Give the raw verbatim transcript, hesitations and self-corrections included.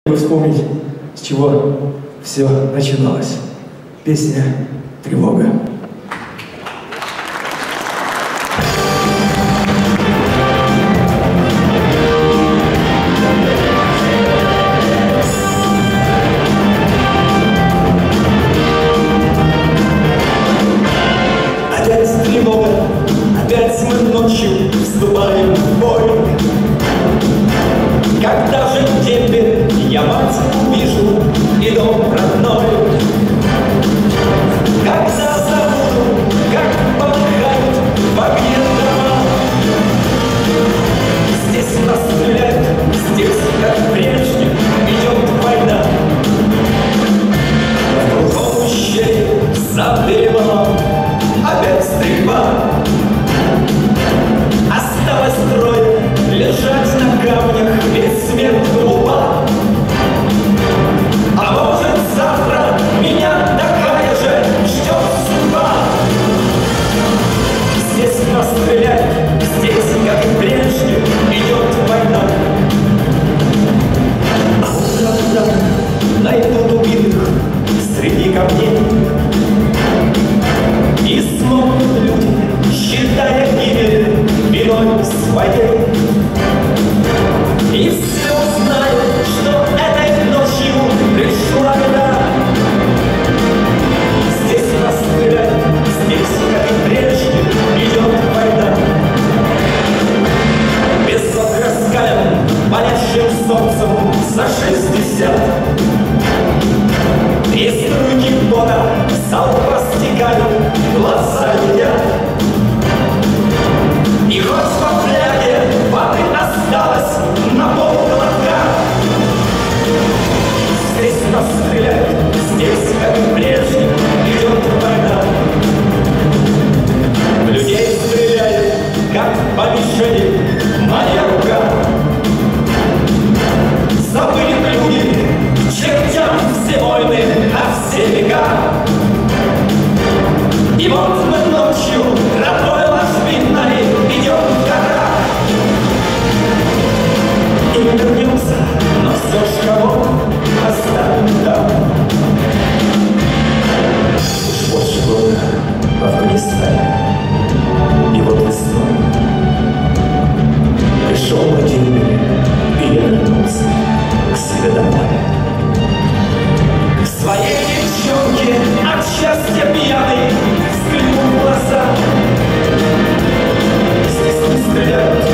Вспомнить, с чего все начиналось. Песня «Тревога». Опять тревога, опять мы ночью вступаем в бой. Когда же теперь я мать увижу и дом родной? Когда забуду, как полыхают в огне дома? Здесь нас стреляют, здесь, как прежде, идет война. В крутом ущелье за перевалом опять стрельба. Осталось трое лежать на камнях, ведь смерть глупа. А может, завтра меня такая же ждет судьба. Здесь нас стреляют, здесь, как и прежде, идет война. А утром там найдут убитых среди камней. И смогут люди, считая гибель виной своей. И все узнают, что этой ночью пришла беда. Здесь нас стреляют, здесь, как и прежде, идет война. Песок раскален палящим солнцем за шестьдесят. И струйки пота с лба стекают, глаза едят. И хоть во фляге воды осталось на полглотка, здесь нас стреляют, здесь, как и прежде, идет война. Людей стреляет, как по мишени, моя рука. Забыли люди, чертям все войны, а все века. И вот мы ночью родной ложбиной идем в горах. И мы вернемся, но все ж кого оставим там. Уж больше года в Афганистане. И вот весной пришел мой день, и я вернулся к себе домой. К своей девчонке от счастья пьяный взглянул в глаза. Здесь не стреляют,